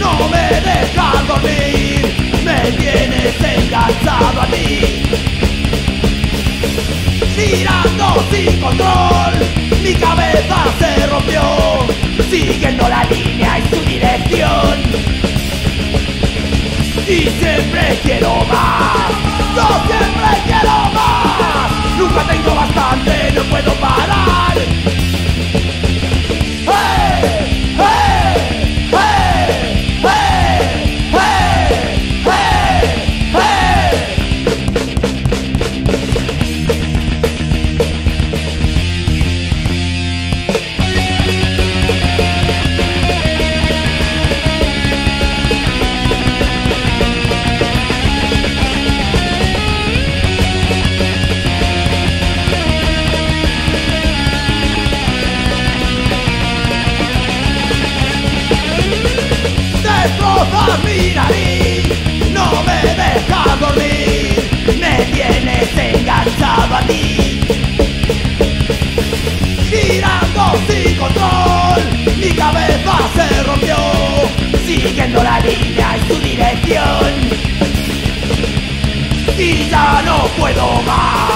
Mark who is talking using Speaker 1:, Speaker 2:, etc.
Speaker 1: no me dejas dormir, me tienes enganchado a ti. Girando sin control, mi cabeza se rompió, siguiendo la línea y su dirección. Y siempre quiero más, yo siempre quiero más. Nunca tengo bastante, no puedo parar. ¡Hey! ¡Hey! ¡Hey! ¡Hey! ¡Hey! ¡Hey! Destrozas mi nariz, no me dejas dormir, me tienes enganchado a ti. Girando sin control, mi cabeza se rompió, siguiendo la línea y su dirección. Y ya no puedo más.